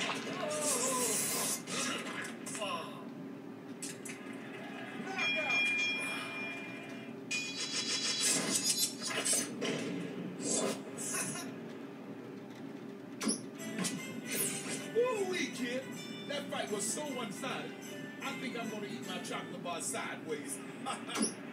Woo-wee, kid. That fight was so one-sided. I think I'm gonna eat my chocolate bar sideways.